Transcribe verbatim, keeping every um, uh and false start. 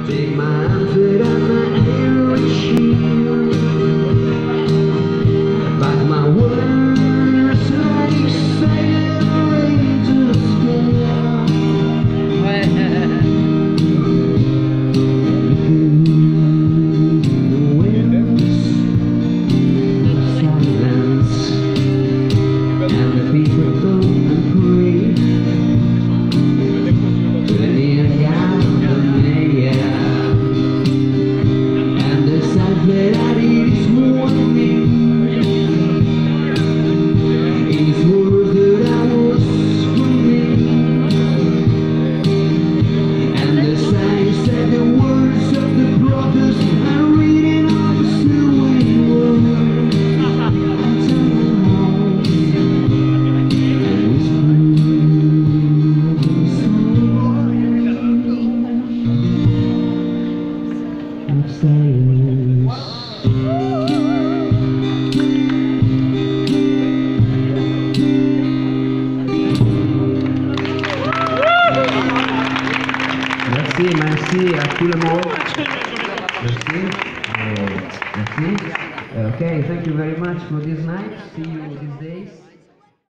Take my arms without my air and shield, but my words like sail into the sky. The winds of silence and the people go and pray to the near God of the mayor. That it is warning, it's words that I was screaming, and the signs said the words of the brothers are reading on the sewing word. And somehow, and whispering of silence. Merci, merci à tout le monde. Merci. Uh, merci. Okay, thank you very much for this night. See you these days.